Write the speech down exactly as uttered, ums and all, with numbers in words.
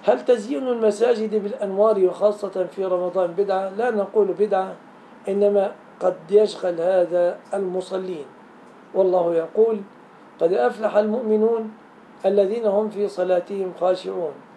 هل تزيين المساجد بالأنوار وخاصة في رمضان بدعة؟ لا نقول بدعة، إنما قد يشغل هذا المصلين. والله يقول: قد أفلح المؤمنون الذين هم في صلاتهم خاشعون.